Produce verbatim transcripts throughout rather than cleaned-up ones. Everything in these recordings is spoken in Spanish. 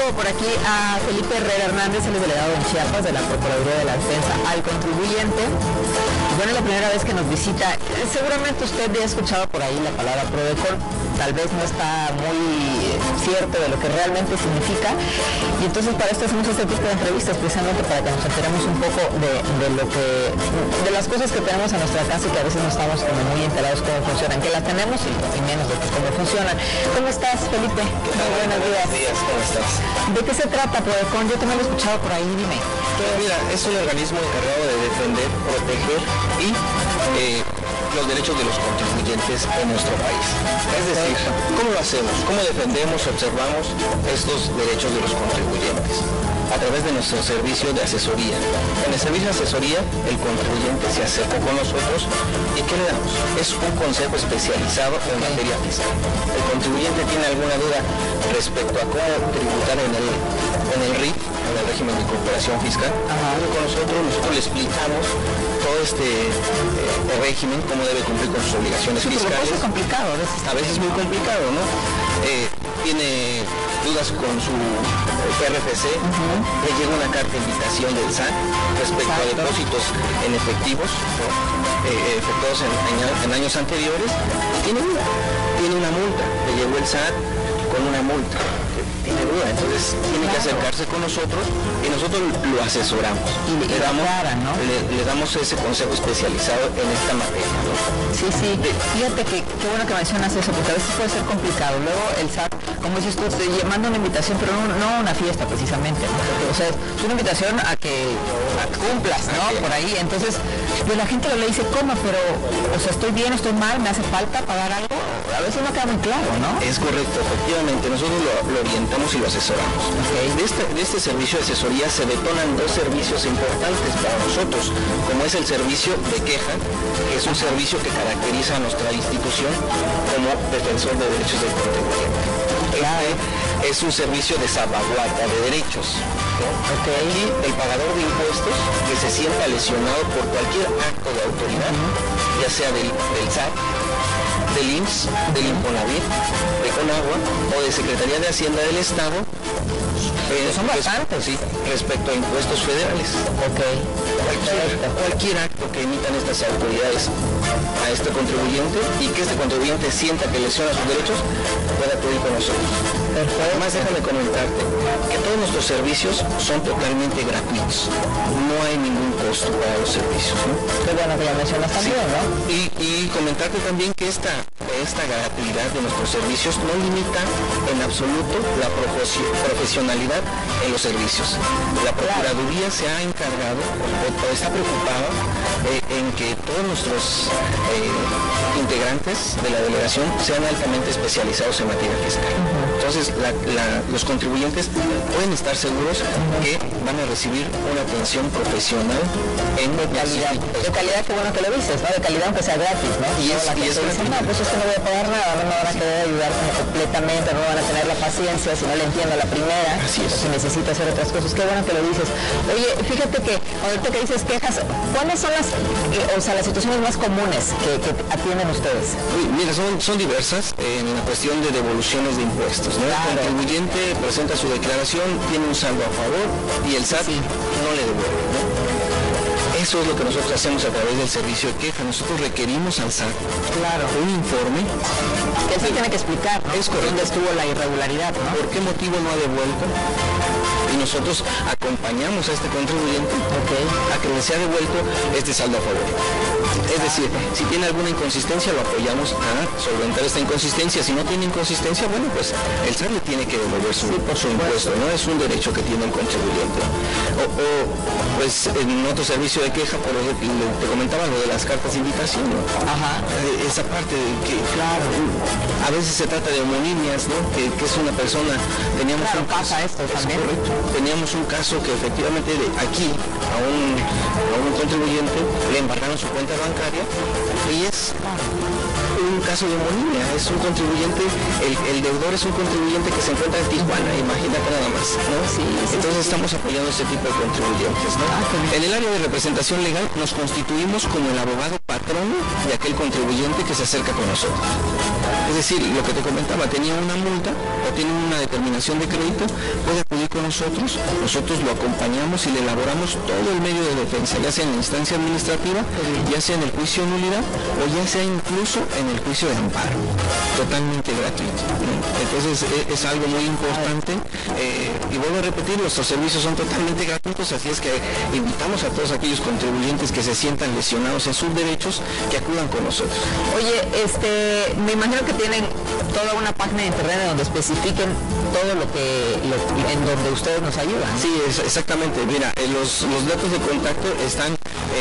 tengo por aquí a Felipe Herrera Hernández, el delegado en Chiapas de la Procuraduría de la Defensa al Contribuyente. Bueno, es la primera vez que nos visita. Seguramente usted ya ha escuchado por ahí la palabra PRODECON, tal vez no está muy cierto de lo que realmente significa, y entonces para esto hacemos este tipo de entrevistas, precisamente para que nos enteremos un poco de, de lo que, de las cosas que tenemos en nuestra casa y que a veces no estamos como muy enterados cómo funcionan, que las tenemos y, y menos de cómo funcionan. ¿Cómo estás, Felipe? Muy buenos días. Buenos días, ¿cómo estás? ¿De qué se trata PRODECON? Yo también lo he escuchado por ahí, dime. Mira, es un organismo encargado de defender, proteger y eh, los derechos de los contribuyentes en nuestro país. Es decir, ¿cómo lo hacemos? ¿Cómo defendemos, observamos estos derechos de los contribuyentes? A través de nuestro servicio de asesoría. En el servicio de asesoría, el contribuyente se acerca con nosotros y ¿qué le damos? Es un consejo especializado en materia fiscal. El contribuyente tiene alguna duda respecto a cómo tributar en el, en el R I F, en el régimen de incorporación fiscal. Ajá. Con nosotros, nosotros le explicamos todo este eh, régimen, cómo debe cumplir con sus obligaciones sí, fiscales. Es complicado, a veces. A veces es muy complicado, ¿no? Eh, tiene dudas con su P R F C, uh-huh. Le llega una carta de invitación del S A T respecto Exacto. a depósitos en efectivos, ¿no? eh, efectuados en, en años anteriores, y tiene una, tiene una multa, le llegó el S A T con una multa. Tiene duda, entonces tiene que acercarse con nosotros y nosotros lo asesoramos y le, le, damos, aclaran, ¿no? le, le damos ese consejo especializado en esta materia, ¿no? Sí, sí, de, fíjate que qué bueno que mencionas eso, porque a veces puede ser complicado. Luego el S A T, como dices tú, te manda una invitación, pero no, no una fiesta precisamente, ¿no? Porque, o sea, es una invitación a que, a que cumplas, ¿no? Okay. Por ahí, entonces, pues la gente le dice, ¿cómo? Pero, o sea, estoy bien, estoy mal, me hace falta pagar algo. A veces no queda muy claro, ¿no? Es correcto, efectivamente, nosotros lo, lo orientamos y lo asesoramos. Okay. De, este, de este servicio de asesoría se detonan dos servicios importantes para nosotros, como es el servicio de queja, que es un servicio que caracteriza a nuestra institución como defensor de derechos del contribuyente. Este es un servicio de salvaguarda de derechos, ¿no? Okay. Aquí el pagador de impuestos que se sienta lesionado por cualquier acto de autoridad, uh-huh. ya sea del, del S A T, del I M S S, del Infonavit, de Conagua o de Secretaría de Hacienda del Estado, eh, son bastantes, sí, respecto a impuestos federales. Okay. Cualquier, cualquier acto que emitan estas autoridades a este contribuyente y que este contribuyente sienta que lesiona sus derechos, puede acudir con nosotros. Perfecto. Además, déjame comentarte que todos nuestros servicios son totalmente gratuitos. No hay ningún costo para los servicios, ¿no? Qué bueno que ya mencionas también, sí. ¿no? Y, y comentarte también que esta, esta gratuidad de nuestros servicios no limita en absoluto la profesionalidad en los servicios. La Procuraduría se ha encargado o, o está preocupada eh, en que todos nuestros eh, integrantes de la delegación sean altamente especializados en materia fiscal. Uh-huh. Entonces, la, la, los contribuyentes pueden estar seguros uh-huh. que van a recibir una atención profesional en de calidad. De calidad, qué bueno que lo dices, ¿no? De calidad aunque sea gratis, ¿no? Y es, no, y es dice, no, pues es que no voy a pagar nada, no me van a querer ayudar completamente, no van a tener la paciencia si no le entiendo a la primera. Así es. Si necesita hacer otras cosas, qué bueno que lo dices. Oye, fíjate que ahorita que dices quejas, ¿cuáles son las, eh, o sea, las situaciones más comunes que, que atienden ustedes? Uy, mira, son, son diversas en la cuestión de devoluciones de impuestos, ¿no? Claro. El contribuyente presenta su declaración, tiene un saldo a favor y el S A T sí. no le devuelve, ¿no? Eso es lo que nosotros hacemos a través del servicio de queja. Nosotros requerimos al S A T claro. un informe. Que él tiene que explicar, ¿no? Es correcto. ¿Dónde estuvo la irregularidad, ¿no? ¿Por qué motivo no ha devuelto? Y nosotros acompañamos a este contribuyente okay. a que le sea devuelto este saldo a favor. Es decir, si tiene alguna inconsistencia, lo apoyamos a solventar esta inconsistencia. Si no tiene inconsistencia, bueno, pues el S A T le tiene que devolver su, sí, por su impuesto, ¿no? Es un derecho que tiene el contribuyente. O, o pues en otro servicio de queja, por ejemplo, te comentaba lo de las cartas de invitación, ¿no? Ajá. Esa parte de que, claro, a veces se trata de homonimias, ¿no? Que, que es una persona, teníamos claro, un pasa caso, esto también. Correcto. Teníamos un caso que efectivamente de aquí a un, a un contribuyente le embargaron su cuenta bancaria y es un caso de homonimia, es un contribuyente, el, el deudor es un contribuyente que se encuentra en Tijuana, imagínate nada más, ¿no? Sí, sí, entonces sí, estamos apoyando a este tipo de contribuyentes, ¿no? Ah, en el área de representación legal nos constituimos como el abogado patrono de aquel contribuyente que se acerca con nosotros. Es decir, lo que te comentaba, tenía una multa o tiene una determinación de crédito, puede acudir con nosotros, nosotros lo acompañamos y le elaboramos todo el medio de defensa, ya sea en la instancia administrativa, ya sea en el juicio de nulidad o ya sea incluso en el juicio de amparo, totalmente gratuito, ¿no? Entonces es, es algo muy importante, eh, y vuelvo a repetir, nuestros servicios son totalmente gratuitos, así es que invitamos a todos aquellos contribuyentes que se sientan lesionados en sus derechos que acudan con nosotros. Oye, este, me imagino que tienen toda una página de internet donde especifiquen todo lo que, lo, en donde ustedes nos ayudan. Sí, es, exactamente. Mira, eh, los, los datos de contacto están,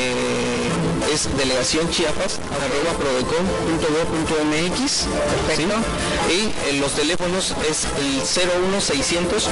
eh, es delegación chiapas, okay, arroba prodecon punto gob punto mx. Perfecto. ¿Sí? Y eh, los teléfonos es el cero uno seiscientos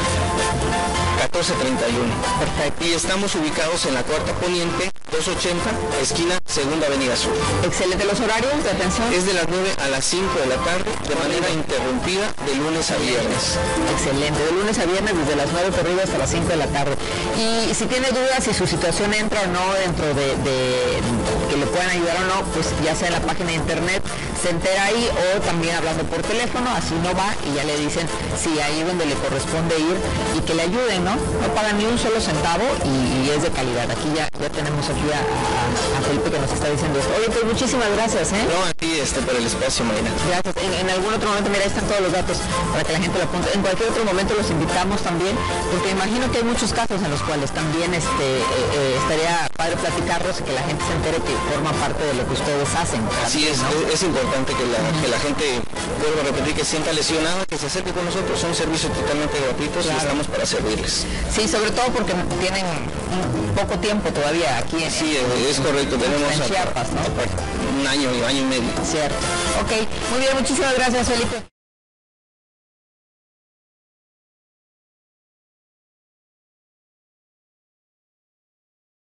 catorce treinta y uno. Perfecto. Y estamos ubicados en la Cuarta Poniente, doscientos ochenta, esquina Segunda Avenida Sur. Excelente. ¿Los horarios de atención? Es de las nueve a las cinco de la tarde, de manera interrumpida, de lunes a viernes. Excelente. De lunes a viernes, desde las nueve corridas hasta las cinco de la tarde. Y si tiene dudas si su situación entra o no dentro de, de que le puedan ayudar o no, pues ya sea en la página de internet, se entera ahí, o también hablando por teléfono, así no va y ya le dicen si ahí donde le corresponde ir y que le ayuden, ¿no? No pagan ni un solo centavo y, y es de calidad. Aquí ya, ya tenemos aquí a, a, a Felipe que nos está diciendo esto. Oye, pues muchísimas gracias, ¿eh? No, aquí este, por el espacio, Mayra. Gracias. En, en algún otro momento, mira, ahí están todos los datos para que la gente lo apunte. En cualquier otro momento los invitamos también, porque imagino que hay muchos casos en los cuales también este, eh, eh, estaría padre platicarlos y que la gente se entere que forma parte de lo que ustedes hacen. Así es, ¿no? es, es importante que la, uh-huh. que la gente, vuelvo a repetir, que se sienta lesionada, que se acerque con nosotros. Son servicios totalmente gratuitos, claro, y estamos para servirles. Sí, sobre todo porque tienen un poco tiempo todavía aquí en, sí, es correcto, tenemos en Chiapas, ¿no? un año y año y medio. Cierto. Ok, muy bien, muchísimas gracias, Felipe.